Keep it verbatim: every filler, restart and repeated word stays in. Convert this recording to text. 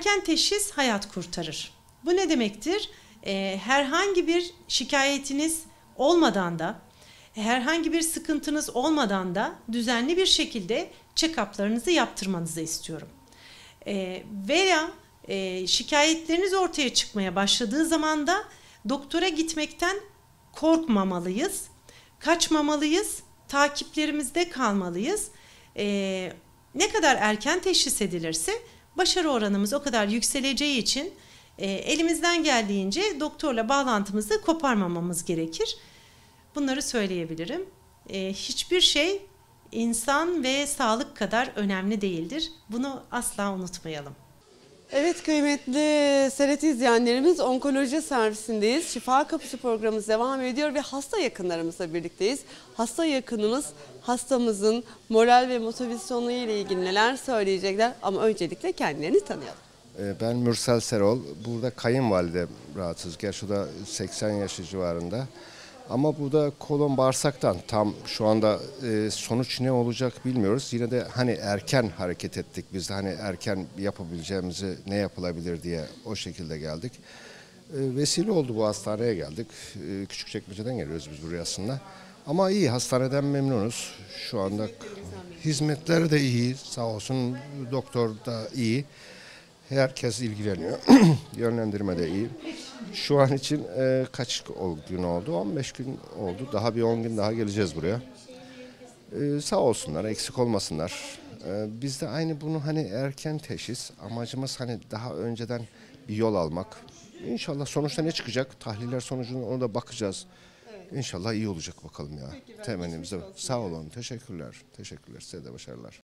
erken teşhis hayat kurtarır. Bu ne demektir? E, herhangi bir şikayetiniz olmadan da, herhangi bir sıkıntınız olmadan da düzenli bir şekilde check-up'larınızı yaptırmanızı istiyorum. E, veya e, şikayetleriniz ortaya çıkmaya başladığı zaman da doktora gitmekten korkmamalıyız, kaçmamalıyız, takiplerimizde kalmalıyız. E, ne kadar erken teşhis edilirse başarı oranımız o kadar yükseleceği için e, elimizden geldiğince doktorla bağlantımızı koparmamamız gerekir. Bunları söyleyebilirim. E, hiçbir şey insan ve sağlık kadar önemli değildir. Bunu asla unutmayalım. Evet kıymetli S R T izleyenlerimiz, onkoloji servisindeyiz. Şifa Kapısı programımız devam ediyor ve hasta yakınlarımızla birlikteyiz. Hasta yakınımız hastamızın moral ve motivasyonu ile ilgili neler söyleyecekler, ama öncelikle kendilerini tanıyalım. Ben Mürsel Serol. Burada kayınvalide rahatsız. Gerçi o da seksen yaşı civarında. Ama burada kolon bağırsaktan tam şu anda e, sonuç ne olacak bilmiyoruz. Yine de hani erken hareket ettik. Biz de hani erken yapabileceğimizi ne yapılabilir diye o şekilde geldik. E, vesile oldu, bu hastaneye geldik. E, Küçükçekmece'den geliyoruz biz buraya aslında. Ama iyi, hastaneden memnunuz. Şu anda hizmetleri de iyi. Sağ olsun, doktor da iyi. Herkes ilgileniyor. Yönlendirme de iyi. Şu an için e, kaç gün oldu? on beş gün oldu. Daha bir on gün daha geleceğiz buraya. E, sağ olsunlar, eksik olmasınlar. E, biz de aynı bunu hani erken teşhis, amacımız hani daha önceden bir yol almak. İnşallah sonuçta ne çıkacak? Tahliller sonucuna ona da bakacağız. İnşallah iyi olacak bakalım ya. Temennimize. Sağ olun. Teşekkürler. Teşekkürler. Size de başarılar.